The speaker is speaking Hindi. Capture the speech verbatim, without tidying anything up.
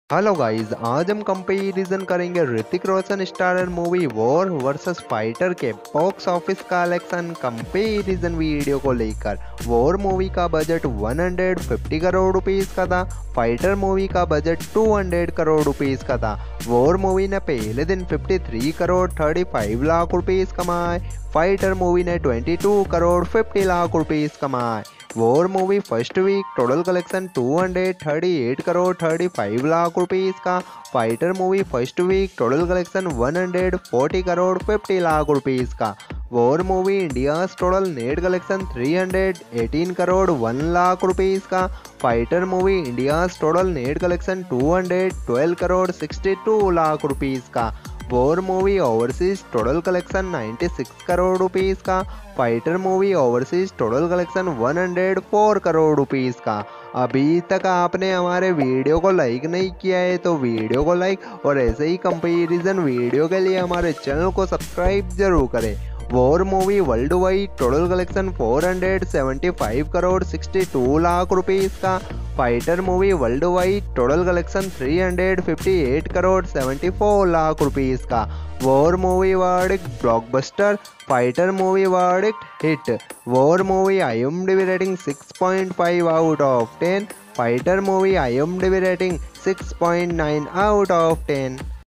हेलो गाइस, आज हम कंपैरिजन करेंगे Hrithik Roshan starrer movie War versus Fighter के box office collection comparison video को लेकर। वॉर मूवी का बजट एक सौ पचास करोड़ रुपीस का था, फाइटर मूवी का बजट दो सौ करोड़ रुपीस का था। वॉर मूवी ने पहले दिन तिरेपन करोड़ पैंतीस लाख रुपीस कमाए, फाइटर मूवी ने बाईस करोड़ पचास लाख रुपीस कमाए। War movie first week total collection दो सौ अड़तीस करोड़ पैंतीस लाख रुपीस का, Fighter movie first week total collection एक सौ चालीस करोड़ पचास लाख रुपीस का। War movie India total net collection तीन सौ अठारह करोड़ एक लाख रुपीस का, Fighter movie India total net collection दो सौ बारह करोड़ बासठ लाख रुपीस का। War movie overseas total collection छियानवे करोड़ रुपीस का, Fighter movie overseas total collection एक सौ चार करोड़ रुपीस का। अभी तक आपने हमारे वीडियो को लाइक नहीं किया है तो वीडियो को लाइक और ऐसे ही कंपैरिजन वीडियो के लिए हमारे चैनल को सब्सक्राइब जरूर करें। War movie world wide total collection चार सौ पचहत्तर करोड़ बासठ लाख रुपीस का, Fighter movie world wide total collection तीन सौ अट्ठावन करोड़ चौहत्तर लाख रुपीस का। War movie verdict blockbuster, Fighter movie verdict hit. War movie IMDb rating six point five out of ten, Fighter movie IMDb rating six point nine out of ten.